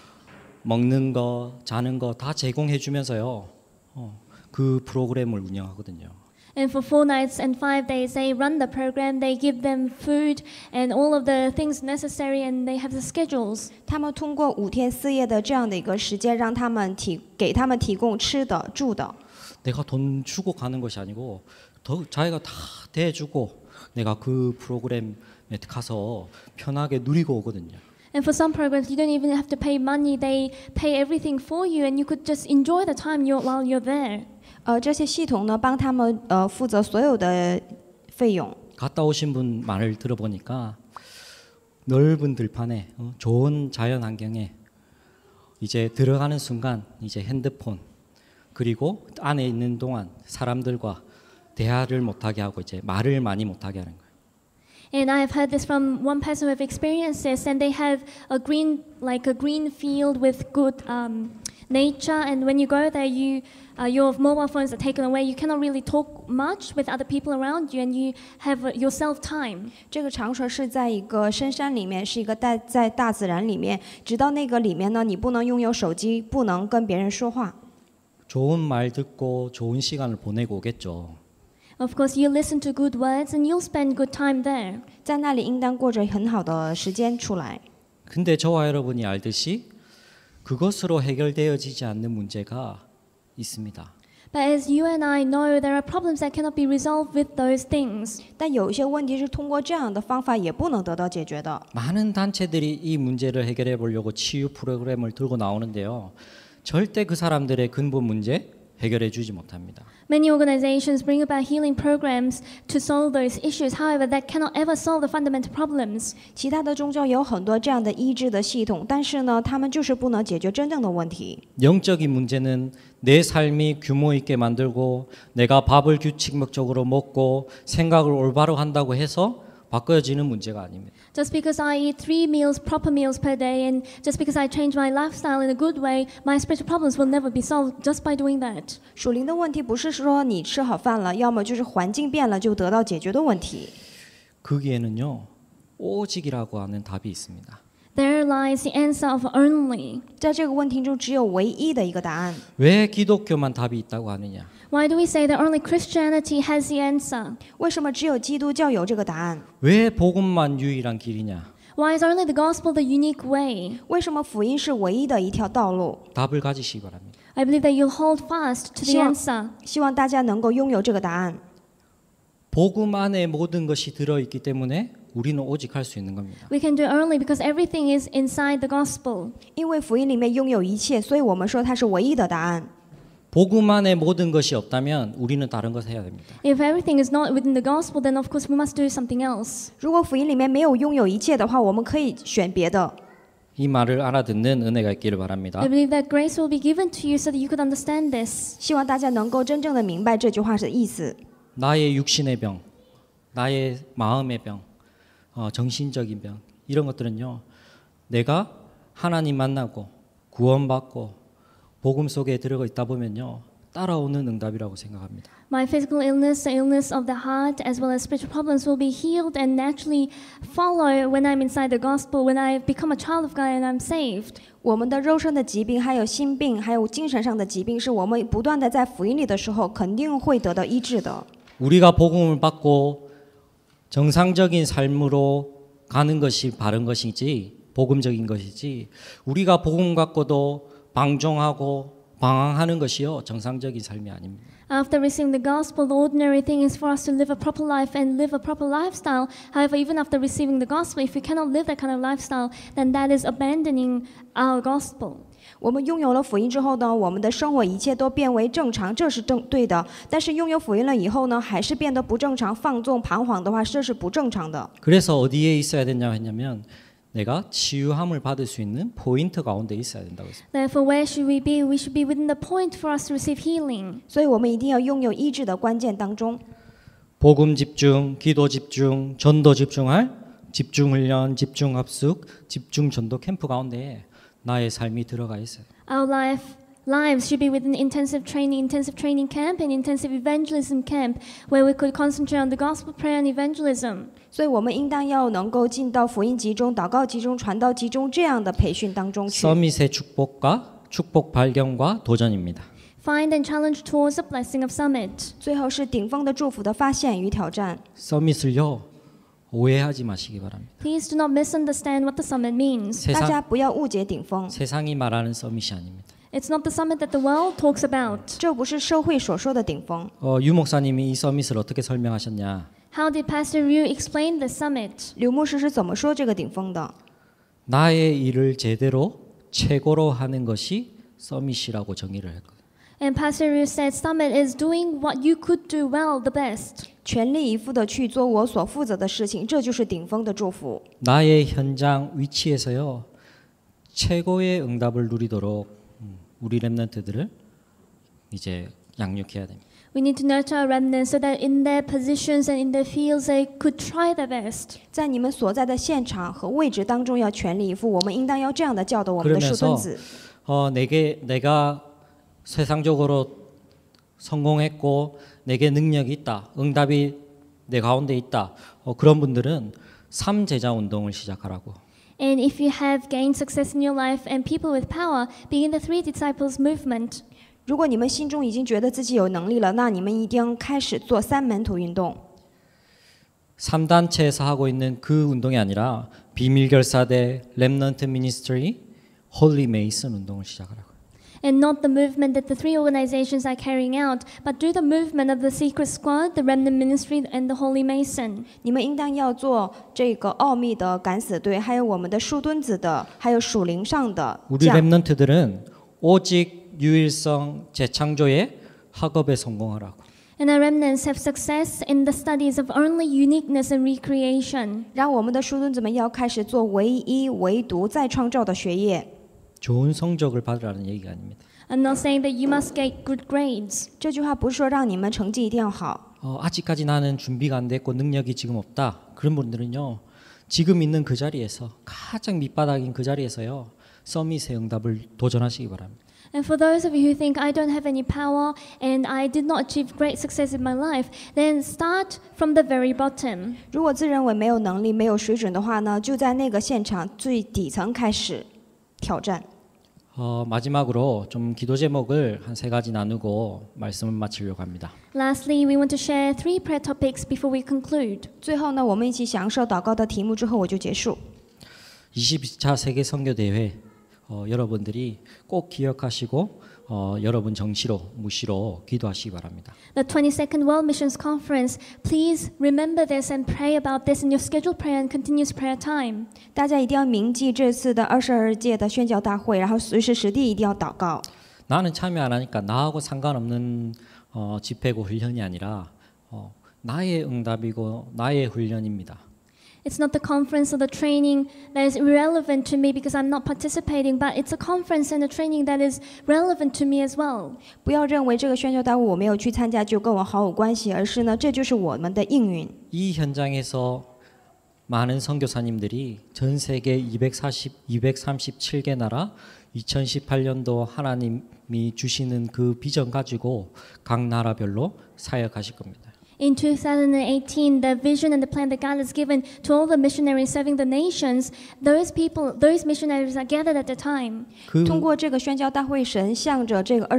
[SPEAKER 1] 먹는 거, 자는 거 다 제공해 주면서요. 그 프로그램을 운영하거든요.
[SPEAKER 2] And for 4 nights and 5 days, they run the program. They give them food and all of the things necessary, and they have the schedules.
[SPEAKER 3] 他们通过5天4夜的这样的一个时间，让他们给他们提供吃的、住的。
[SPEAKER 1] 내가 돈 주고 가는 것이 아니고 자기가 다 대주고 내가 그 프로그램에 가서 편하게 누리고 오거든요.
[SPEAKER 2] And for some programs, you don't even have to pay money. They pay everything for you, and you could just enjoy the time while you're there.
[SPEAKER 3] 这些系统呢，帮他们负责所有的费用。
[SPEAKER 1] 갔다 오신 분 말을 들어보니까 넓은 들판에 좋은 자연 환경에 이제 들어가는 순간 이제 핸드폰 그리고 안에 있는 동안 사람들과 대화를 못하게 하고 이제 말을 많이 못하게 하는 거예요.
[SPEAKER 2] And I have heard this from one person who have experienced this, and they have a green field with good nature. And when you go there, your mobile phones are taken away. You cannot really talk much with other people around you, and you have yourself time.
[SPEAKER 3] 这个场所是在一个深山里面，是一个在大自然里面。直到那个里面呢，你不能拥有手机，不能跟别人说话。
[SPEAKER 1] 좋은 말 듣고 좋은 시간을 보내고 오겠죠.
[SPEAKER 2] Of course, you listen to good words, and you'll spend good time there.
[SPEAKER 3] 在那里应当过着很好的时间出来。
[SPEAKER 1] 근데 저와 여러분이 알듯이 그것으로 해결되어지지 않는 문제가 있습니다.
[SPEAKER 2] But as you and I know, there are problems that cannot be resolved with those things.
[SPEAKER 3] 但有一些问题是通过这样的方法也不能得到解决的。
[SPEAKER 1] 많은 단체들이 이 문제를 해결해 보려고 치유 프로그램을 들고 나오는데요. 절대 그 사람들의 근본 문제 해결해 주지 못합니다.
[SPEAKER 2] Many organizations bring about healing programs to solve those issues. However, that cannot ever solve the fundamental problems.
[SPEAKER 3] 其他的宗教有很多这样的医治的系统，但是呢，他们就是不能解决真正的问题。
[SPEAKER 1] 영적인 문제는 내 삶이 규모 있게 만들고 내가 밥을 규칙적으로 먹고 생각을 올바로 한다고 해서 바꿔지는 문제가 아닙니다.
[SPEAKER 2] Just because I eat 3 meals, proper meals per day, and just because I change my lifestyle in a good way, my spiritual problems will never be solved just by doing that.
[SPEAKER 3] 属灵的问题不是说你吃好饭了，要么就是环境变了就得到解决的问题。
[SPEAKER 1] 거기에는요 오직이라고 하는 답이 있습니다.
[SPEAKER 2] There lies the answer of only.
[SPEAKER 3] 在这个问题中，只有唯一的一个答案。
[SPEAKER 1] 왜 기독교만 답이 있다고 하느냐?
[SPEAKER 2] Why do we say that only Christianity has the answer?
[SPEAKER 3] 为什么只有基督教有这个答案？
[SPEAKER 1] 왜 복음만 유일한 길이냐?
[SPEAKER 2] Why is only the gospel the unique way?
[SPEAKER 3] 为什么福音是唯一的一条道路？
[SPEAKER 1] 답을 가지시기 바랍니다.
[SPEAKER 2] I believe that you'll hold fast to the
[SPEAKER 3] 希望
[SPEAKER 2] answer.
[SPEAKER 3] 希望大家能够拥有这个答案。
[SPEAKER 1] 복음 안에 모든 것이 들어 있기 때문에 우리는 오직 할 수 있는 겁니다.
[SPEAKER 2] We can do it only because everything is inside the gospel.
[SPEAKER 3] 因为福音里面拥有一切，所以我们说它是唯一的答案。
[SPEAKER 1] 복음 안에 모든 것이 없다면 우리는 다른 것을 해야 됩니다.
[SPEAKER 2] If everything is not within the gospel, then of course we must do something else.
[SPEAKER 3] 如果福音里面没有拥有一切的话，我们可以选别的。
[SPEAKER 1] 이 말을 알아듣는 은혜가 있기를 바랍니다.
[SPEAKER 2] I believe that grace will be given to you so that you could understand this.
[SPEAKER 3] 希望大家能够真正的明白这句话的意思。
[SPEAKER 1] 나의 육신의 병, 나의 마음의 병, 정신적인 병 이런 것들은요. 내가 하나님 만나고 구원받고 복음 속에 들어가 있다 보면요. 따라오는 응답이라고 생각합니다.
[SPEAKER 2] My physical illness, the illness of the heart, as well as spiritual problems will be healed and naturally follow when I'm inside the gospel, when I become a child of God and I'm saved.
[SPEAKER 3] 我们的肉身的疾病，还有心病，还有精神上的疾病，是我们不断的在福音里的时候，肯定会得到医治的。
[SPEAKER 1] 우리가 복음을 받고 정상적인 삶으로 가는 것이 바른 것이지 복음적인 것이지 우리가 복음 갖고도 방종하고 방황하는 것이요 정상적인 삶이 아닙니다.
[SPEAKER 2] After receiving the gospel, the ordinary thing is for us to live a proper life and live a proper lifestyle. However, even after receiving the gospel, if we cannot live that kind of lifestyle, then that is abandoning our gospel.
[SPEAKER 3] 我们拥有了福音之后呢，我们的生活一切都变为正常，这是对的。但是拥有福音了以后呢，还是变得不正常，放纵彷徨的话，这是不正常的。
[SPEAKER 1] 그래서 어디에 있어야 되냐고 했냐면 내가 치유함을 받을 수 있는 포인트 가운데 있어야 된다고 했습니다.
[SPEAKER 2] Therefore, where should we be? We should be within the point for us to receive healing.
[SPEAKER 3] 所以我们一定要拥有医治的关键当中。
[SPEAKER 1] 복음 집중, 기도 집중, 전도 집중할 집중 훈련, 집중 합숙, 집중 전도 캠프 가운데 나의 삶이 들어가 있어요.
[SPEAKER 2] Our lives should be within intensive training camp and intensive evangelism camp, where we could concentrate on the gospel, prayer, and evangelism.
[SPEAKER 3] 所以我们应当要能够进到福音集中、祷告集中、传道集中这样的培训当中去。
[SPEAKER 1] 서밋의 축복과 축복 발견과 도전입니다.
[SPEAKER 2] Find and challenge towards the blessing of summit.
[SPEAKER 3] 最后是顶峰的祝福的发现与挑战。
[SPEAKER 1] 서밋을요 오해하지 마시기 바랍니다.
[SPEAKER 2] Please do not misunderstand what the summit means.
[SPEAKER 3] 大家不要误解顶峰，
[SPEAKER 1] 세상이 말하는 서밋이 아닙니다.
[SPEAKER 2] It's not the summit that the world talks about.
[SPEAKER 3] 这不是社会所说的顶峰。
[SPEAKER 1] 유 목사님이 이 서밋을 어떻게 설명하셨냐?
[SPEAKER 2] How did Pastor Ryu explain the summit?
[SPEAKER 3] 刘牧师是怎么说这个顶峰的？
[SPEAKER 1] 나의 일을 제대로 최고로 하는 것이 서밋이라고 정의를 했거든요.
[SPEAKER 2] And Pastor Ryu said summit is doing what you could do well the best.
[SPEAKER 3] 全力以赴的去做我所负责的事情，这就是顶峰的祝福。
[SPEAKER 1] 나의 현장 위치에서요 최고의 응답을 누리도록 우리 렘넌트들을 이제 양육해야 됩니다.
[SPEAKER 2] We need to nurture our remnants so that in their positions and in their fields they could try their best.
[SPEAKER 3] 在你们所在的现场和位置当中要全力以赴，我们应当要这样的教导我们的师孙子。
[SPEAKER 1] 내가 세상적으로 성공했고 내게 능력이 있다, 응답이 내 가운데 있다. 그런 분들은 삼제자 운동을 시작하라고.
[SPEAKER 2] And if you have gained success in your life and people with power, begin the Three Disciples movement.
[SPEAKER 3] 如果你们心中已经觉得自己有能力了，那你们一定开始做三门徒运动。
[SPEAKER 1] 3단체에서 하고 있는 그 운동이 아니라 비밀결사대, 렘넌트 미니스트리, 홀리 메이슨 운동을 시작하라고.
[SPEAKER 2] And not the movement that the three organizations are carrying out, but do the movement of the Secret Squad, the Remnant Ministry, and the Holy Mason.
[SPEAKER 3] 你们应当要做这个奥秘的敢死队，还有我们的树墩子的，还有属灵上的
[SPEAKER 1] 우리
[SPEAKER 3] 将。
[SPEAKER 1] 렘넌트들은 오직 유일성 재창조의 학업에 성공하라고.
[SPEAKER 2] And our remnants have success in the studies of only uniqueness and recreation.
[SPEAKER 3] 让我们的树墩子们要开始做唯一、唯独、再创造的学业。
[SPEAKER 1] 좋은 성적을 받으라는 얘기가 아닙니다.
[SPEAKER 2] I'm not saying that you must get good grades.
[SPEAKER 3] 这句话不是说让你们成绩一定要好。
[SPEAKER 1] 아직까지 나는 준비가 안 됐고 능력이 지금 없다. 그런 분들은요. 지금 있는 그 자리에서 가장 밑바닥인 그 자리에서요. 서밋의 응답을 도전하시기 바랍니다.
[SPEAKER 2] And for those of you who think I don't have any power and I did not achieve great success in my life, then start from the very bottom.
[SPEAKER 3] 如果自认为没有能力、没有水准的话呢，就在那个现场最底层开始挑战。
[SPEAKER 1] 마지막으로 좀 기도 제목을 한 3가지 나누고 말씀을 마치려고 합니다.
[SPEAKER 2] Lastly, we want to share 3 prayer topics before we conclude.
[SPEAKER 3] 最后呢，我们一起享受祷告的题目之后，我就结束。
[SPEAKER 1] 22차 세계 선교 대회 여러분들이 꼭 기억하시고 여러분 정시로 무시로 기도하시기 바랍니다.
[SPEAKER 2] The 22nd World Missions Conference, please remember this and pray about this in your scheduled prayer and continuous prayer time.
[SPEAKER 3] 大家一定要铭记这次的22届的宣教大会，然后随时随地一定要祷告。
[SPEAKER 1] 나는 참여 안 하니까 나하고 상관없는 집회고 훈련이 아니라 나의 응답이고 나의 훈련입니다.
[SPEAKER 2] It's not the conference or the training that is irrelevant to me because I'm not participating, but it's a conference and a training that is relevant to me as well.
[SPEAKER 3] 不要认为这个宣教大会我没有去参加就跟我毫无关系，而是呢，这就是我们的应允。
[SPEAKER 1] 이 현장에서 많은 선교사님들이 전 세계 237개 나라 2018년도 하나님이 주시는 그 비전 가지고 각 나라별로 사역하실 겁니다.
[SPEAKER 2] In 2018, the vision and the plan that God has given to all the missionaries serving the nations, those missionaries are gathered at the time.
[SPEAKER 3] 通过这个宣教大会，神向着这个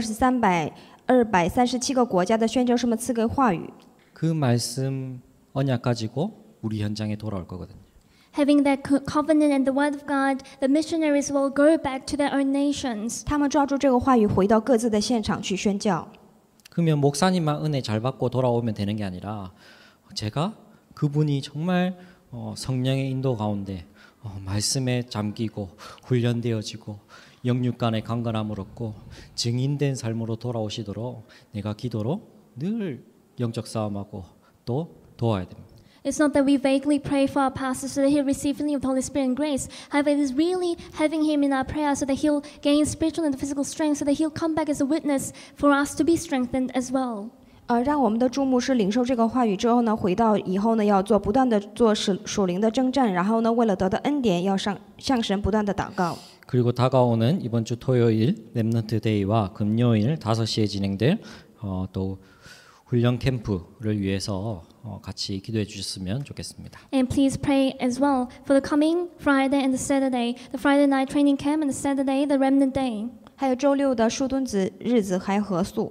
[SPEAKER 3] 237个国家的宣教士们赐给话语。
[SPEAKER 1] 그 말씀 언약 가지고 우리 현장에 돌아올 거거든요.
[SPEAKER 2] Having that covenant and the word of God, the missionaries will go back to their own nations.
[SPEAKER 3] 他们抓住这个话语，回到各自的现场去宣教。
[SPEAKER 1] 그러면 목사님만 은혜 잘 받고 돌아오면 되는 게 아니라 제가 그분이 정말 성령의 인도 가운데 말씀에 잠기고 훈련되어지고 영육간의 강건함을 얻고 증인된 삶으로 돌아오시도록 내가 기도로 늘 영적 싸움하고 또 도와야 됩니다.
[SPEAKER 2] It's not that we vaguely pray for our pastor so that he'll receive filling of the Holy Spirit and grace. However, it is really having him in our prayer so that he'll gain spiritual and physical strength so that he'll come back as a witness for us to be strengthened as well.
[SPEAKER 3] 让我们的主牧师领受这个话语之后呢，回到以后呢，要不断的做属灵的征战，然后呢，为了得到恩典，要向神不断的祷告。
[SPEAKER 1] 그리고 다가오는 이번 주 토요일 렘넌트 데이와 금요일 5시에 진행될 또 훈련 캠프를 위해서 같이 기도해 주셨으면 좋겠습니다.
[SPEAKER 2] And please pray as well for the coming Friday and the Saturday, the Friday night training camp and the Saturday, the remnant day.
[SPEAKER 3] 还有周六的树墩子日子还合宿。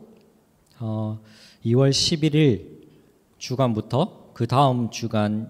[SPEAKER 1] 2월 11일 주간부터 그 다음 주간인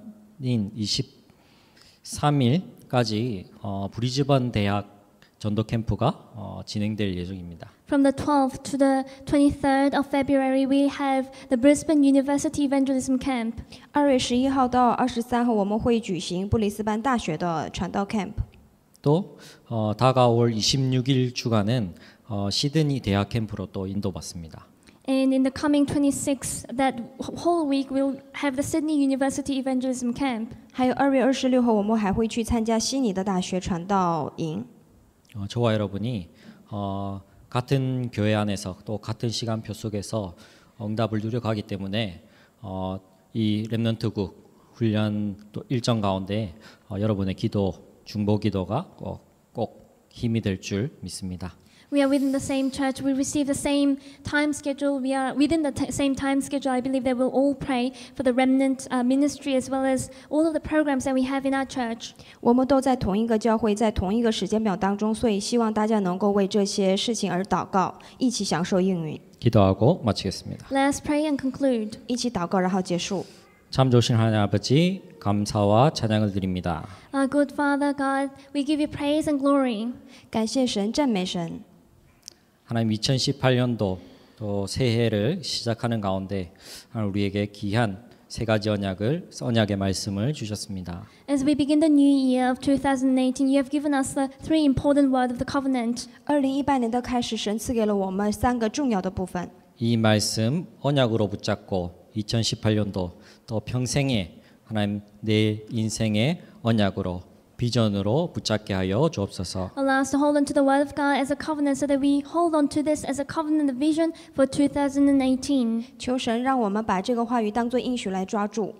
[SPEAKER 1] 23일까지 브리즈번 대학 전도 캠프가 진행될 예정입니다.
[SPEAKER 2] From the 12th to the 23rd of February, we have the Brisbane University Evangelism Camp.
[SPEAKER 3] 2月11号到23号，我们会举行布里斯班大学的传道 camp。
[SPEAKER 1] 또 다가올 26일 주간은 시드니 대학 캠프로 또 인도받습니다.
[SPEAKER 2] And in the coming 26th, that whole week, we'll have the Sydney University Evangelism Camp.
[SPEAKER 3] 还有2月26号，我们还会去参加悉尼的大学传道营。
[SPEAKER 1] 저와 여러분이 같은 교회 안에서 또 같은 시간표 속에서 응답을 누려가기 때문에 이 렘넌트국 훈련 또 일정 가운데 여러분의 기도, 중보 기도가 꼭 힘이 될 줄 믿습니다.
[SPEAKER 2] We are within the same church. We receive the same time schedule. We are within the same time schedule. I believe that we'll all pray for the remnant ministry as well as all of the programs that we have in our church.
[SPEAKER 3] 我们都在同一个教会，在同一个时间表当中，所以希望大家能够为这些事情而祷告，一起享受应允。
[SPEAKER 1] 기도하고 마치겠습니다.
[SPEAKER 2] Let's pray and conclude.
[SPEAKER 3] 一起祷告，然后结束。
[SPEAKER 1] 참 좋으신 하나님 아버지 감사와 찬양을 드립니다.
[SPEAKER 2] Our good Father God, we give you praise and glory.
[SPEAKER 3] 感謝神，讚美神。
[SPEAKER 1] 하나님 2018년도 또 새해를 시작하는 가운데 우리에게 귀한 세 가지 언약의 말씀을 주셨습니다.
[SPEAKER 2] As we begin the new year of 2018, you have given us the three important words of the covenant.
[SPEAKER 3] 2018年的开始，神赐给了我们3个重要的部分。
[SPEAKER 1] 이 말씀 언약으로 붙잡고 2018년도 또 평생에 하나님 내 인생의 언약으로 비전으로 붙잡게 하여 주옵소서.
[SPEAKER 2] Allow us to hold on to the word of God as a covenant so that we hold on to this as a covenant vision for 2018.
[SPEAKER 3] 求神让我们把这个话语当作应许来抓住。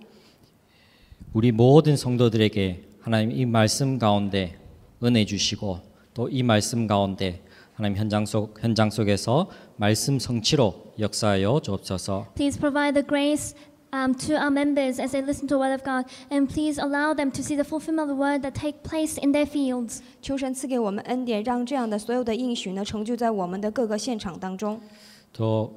[SPEAKER 1] 우리 모든 성도들에게 하나님 이 말씀 가운데 은혜 주시고 또 이 말씀 가운데 하나님 현장 속에서 말씀 성취로 역사하여 주옵소서.
[SPEAKER 2] Please provide the grace to our members as they listen to the word of God, and please allow them to see the fulfillment of the word that take place in their fields.
[SPEAKER 3] 求神赐给我们恩典，让这样的所有的应许呢，成就在我们的各个现场当中。
[SPEAKER 1] 또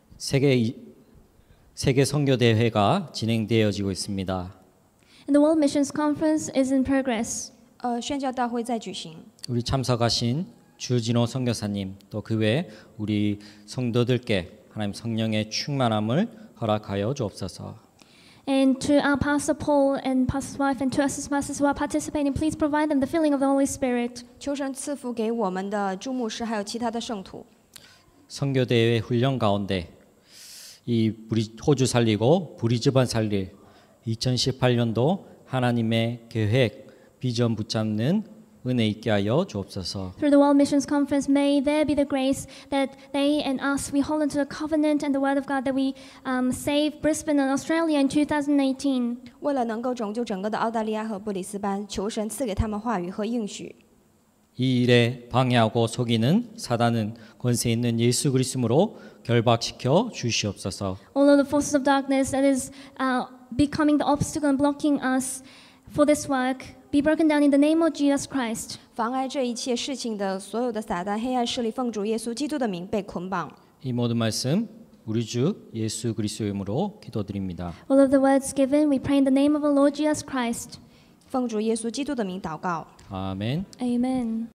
[SPEAKER 1] 세계 선교 대회가 진행되어지고 있습니다.
[SPEAKER 2] And the World Missions Conference is in progress.
[SPEAKER 3] 宣教大会在举行。
[SPEAKER 1] 우리 참석하신 주진호 선교사님 또 그 외 우리 성도들께 하나님 성령의 충만함을 허락하여 주옵소서.
[SPEAKER 2] And to our Pastor Paul and Pastor's wife and to us as pastors who are participating, please provide them the filling of the Holy Spirit.
[SPEAKER 3] 求神赐福给我们的诸牧师还有其他的圣徒。
[SPEAKER 1] 선교대회 훈련 가운데 이 호주 살리고 브리즈번 살릴 2018년도 하나님의 계획 비전 붙잡는 은혜 있게 하여 주옵소서.
[SPEAKER 2] Through the World Missions Conference, may there be the grace that they and us, we hold into the covenant and the word of God that we save Brisbane and Australia in 2018.
[SPEAKER 3] 为了能够拯救整个的澳大利亚和布里斯班，求神赐给他们话语和应许。
[SPEAKER 1] 이 일에 방해하고 속이는 사단은 권세 있는 예수 그리스도로 결박시켜 주시옵소서.
[SPEAKER 2] All of the forces of darkness that is becoming the obstacle and blocking us for this work, be broken down in the name of Jesus Christ.
[SPEAKER 3] 妨碍这一切事情的所有的撒旦黑暗势力，奉主耶稣基督的名被捆绑。
[SPEAKER 1] 이 모든 말씀 우리 주 예수 그리스도의 이름으로 기도드립니다.
[SPEAKER 2] All of the words given, we pray in the name of our Lord Jesus Christ.
[SPEAKER 3] 奉主耶稣基督的名祷告。
[SPEAKER 1] 아멘.
[SPEAKER 2] Amen.